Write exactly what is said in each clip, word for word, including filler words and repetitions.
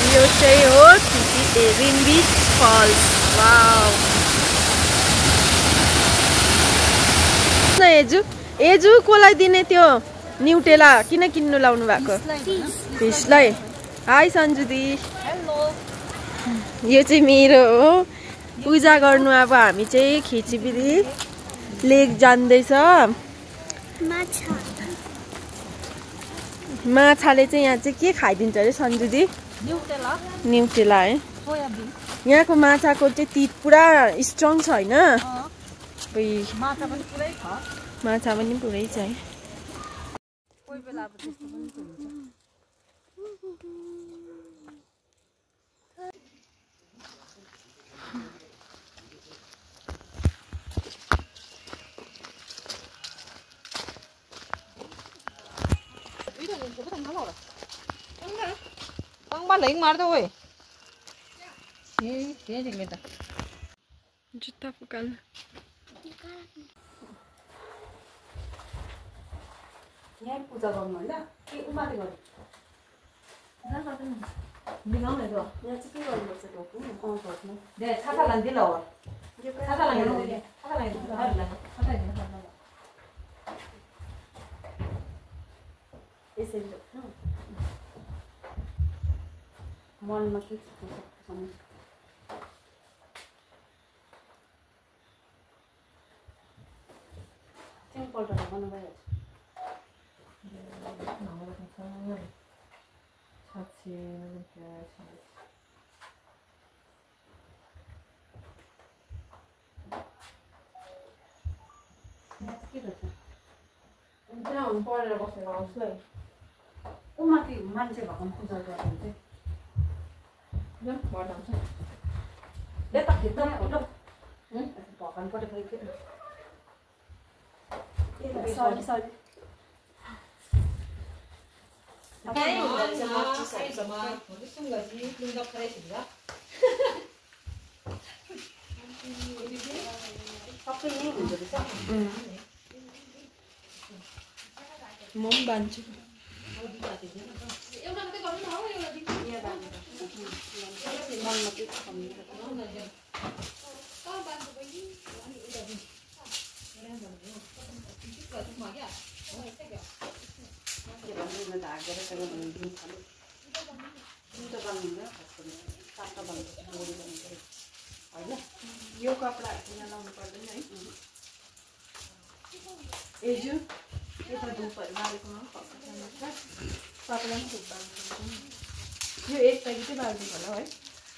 यो चाहिँ हो रिम्बिस फल्स। वाउ एजु एजु कोलाई दिने त्यो न्युटेला किन किन्नु लाउनु भएको? फिसलाई। हाई सन्जु दी। हेलो। यो चाहिँ मेरो हो। पूजा गर्नु अब हामी चाहिँ खिचिबिरी लेक जान्दैछ। माछा माछाले चाहिँ यहाँ चाहिँ के खाइदिन्छ अरे सन्जु दी? न्युटेला। न्युटेला है। सोयाबिन। यहाँको माछाको चाहिँ तित पुरा स्ट्रङ छ हैन? माछा पनि पुरै छ। माछा पनि पुरै छ है। कोही बेला अब त्यस्तो पनि हुन्छ। Lấy mà thôi. Thế thế thì người ta. जुत्ता फुकाल्नु। यहाँ पूजा गर्नु हैन? के उमाले गर्नु? यहाँ गर्दैन। बिगाउने त। यहाँ चाहिँ के गर्नुपर्छ टोकु? अँ टोक्नु। दे छाता लान्दिल हो। छाता लान्दिल। छाता लान्दिल। छाता लान्दिल। यसरी टोक्नु। मनमा के छ समझ सिम्पल त बनाउनु भइहाल्छ। छाछी के गर्छ? त्यहाँ हुनु परेर बसेको हाउसलाई ऊ माथि मान्छे भएको पूजा गर्नु चाहिँ यता भित्र फोटो भगवान पठाएको सरी सरी सबै यहीँ हुँदो रहेछ। म पनि बान्छु। मनमा के छ भन्ने यो कपडाहरू यहाँ लाउनु पर्दैन है। एजु यता धुपहरू बालेकोमा तपाईँलाई पनि धुप बाल्नु। यो एक प्याकेटै बालिदिनु होला है।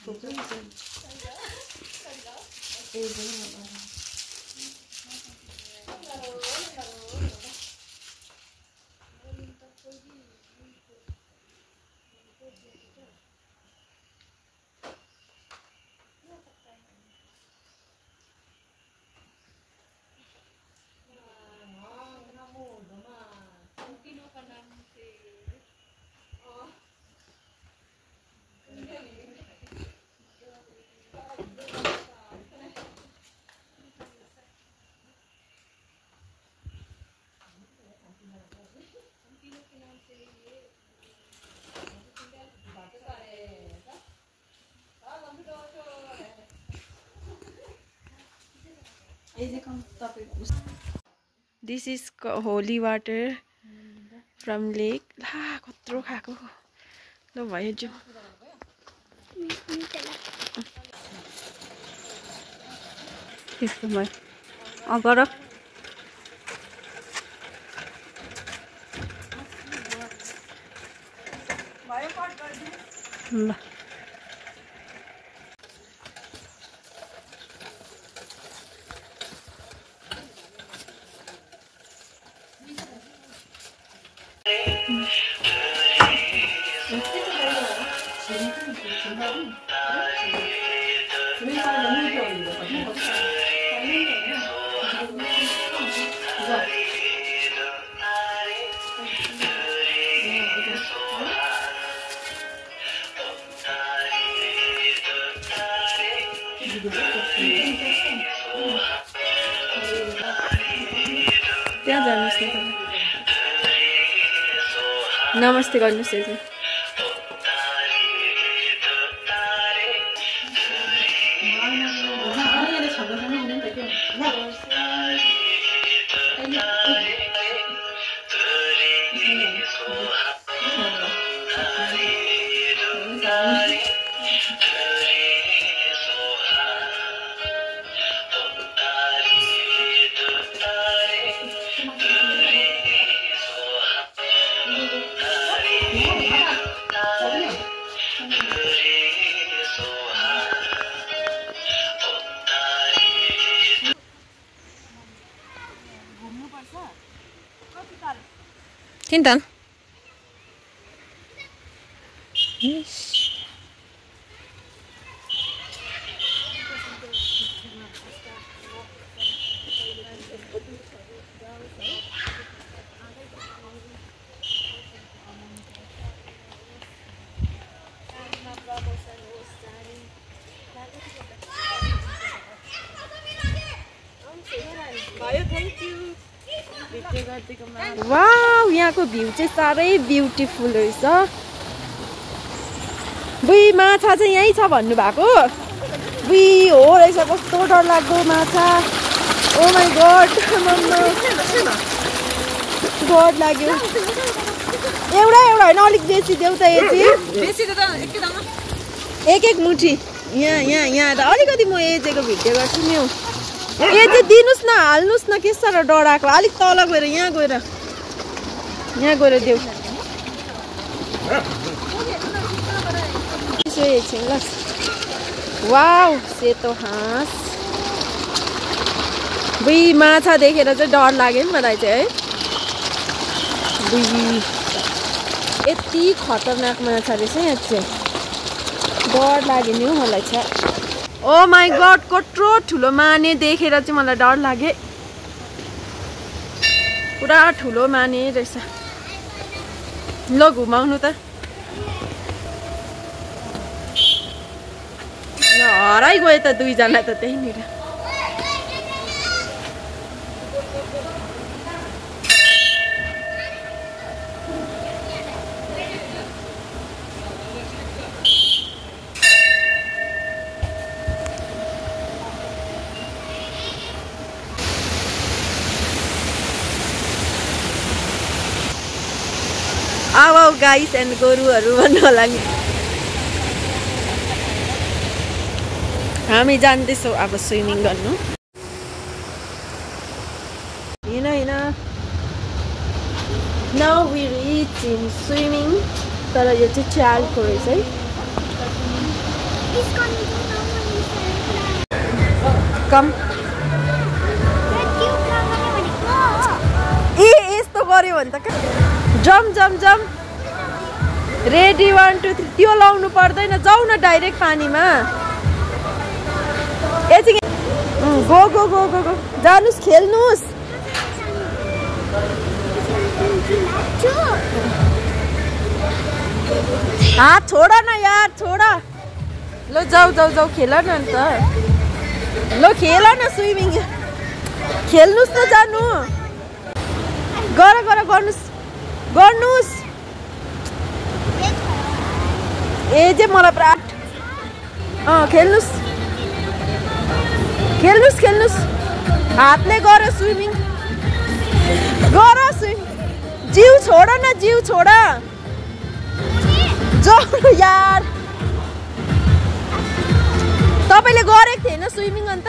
This is holy water from lake. ला कत्रो खाएको ल भयो जो त्यस्तो भयो अ गर ल त्यहाँ जानुहोस् न तपाईँ नमस्ते गर्नुहोस् है Kintan. वाउ यहाँको भ्यू चाहिँ साह्रै ब्युटिफुल रहेछ। बुई माछा चाहिँ यहीँ छ भन्नु भएको। बुई हो रहेछ, कस्तो डरलाग्दो माछा। ओ माई गड, डर लाग्यो। एउटा एउटा होइन, अलिक बेसी देऊ त। एक एक मुठी यहाँ यहाँ यहाँ त अलिकति म एजेको भिडियो गर्छु नि। ए चाहिँ दिनुहोस् न, हाल्नुहोस् न। के साह्रो डराएको। अलिक तल गएर यहाँ गएर यहाँ गएर देऊ। यसो एकछिन ल। वाउ सेतो हाँस। बुई माछा देखेर चाहिँ डर लाग्यो नि मलाई चाहिँ है। बुई यति खतरनाक माछा रहेछ यहाँ चाहिँ, डर लाग्यो नि हौ मलाई चाहिँ। ओ माई गड, कत्रो ठुलो माने देखेर चाहिँ मलाई डर लाग्यो। पुरा ठुलो माने रहेछ। ल घुमाउनु त। हराइ गयो त दुईजना त त्यहीँनिर। आऊ आऊ गाइस एन्ड गोरुहरू भन्नु होला नि। हामी जान्दैछौँ अब स्विमिङ गर्नु। होइन होइन, now we reach in swimming. तर यो चाहिँ चालको रहेछ है। कम ए यस्तो गऱ्यो भने त जम जम जम। Ready one two three. त्यो लाउनु पर्दैन, जाऊ न डाइरेक्ट पानीमा। एकछिन go go go go go जानुस्, खेल्नुस्। हात छोड न यार, छोड। ल जाऊ जाऊ जाऊ, खेल न अन्त। ल खेल न स्विमिङ, खेल्नुस् न, जानु। गर गर गर्नुस् गर्नुस्। ए चाहिँ मलाई पुरा अँ खेल्नुस् खेल्नुस् खेल्नुस्। हातले गर स्विमिङ, गर स्विमिङ। जिउ छोड न, जिउ छोड। जाऊ यार, तपाईँले गरेको थिएन स्विमिङ अन्त।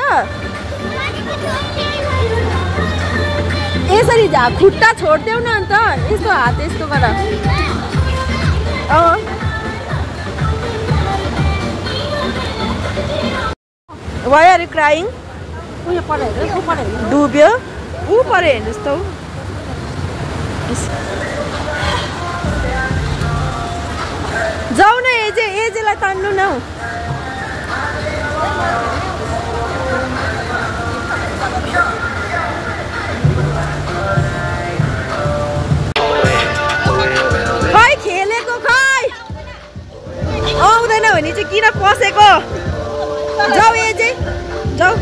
यसरी झा खुट्टा छोडिदेऊ न अन्त। यस्तो हात यस्तो गर। अँ Why are you crying? डुब्यो ऊ परे हेर्नुहोस् त। जाऊ न एजे, एजेलाई तान्नु न। खै खेलेको खै आउँदैन भने चाहिँ किन पसेको। जाऊ एजे जाऊ।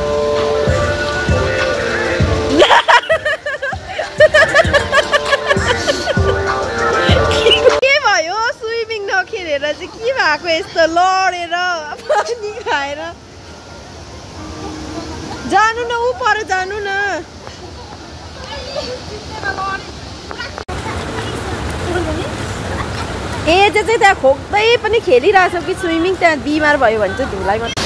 के भयो स्विमिङ नखेलेर चाहिँ के भएको यस्तो लडेर पानी खाएर। जानु न ऊ पर जानु न ए त्यो चाहिँ त्यहाँ खोक्दै पनि खेलिरहेछ कि स्विमिङ त्यहाँ बिमार भयो भने चाहिँ धुलाई मात्रै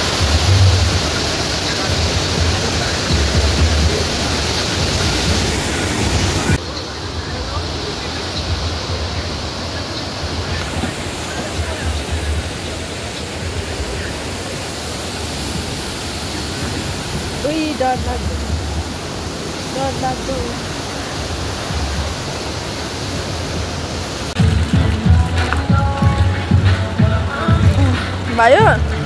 डर लाग्दो डर लाग्दो भयो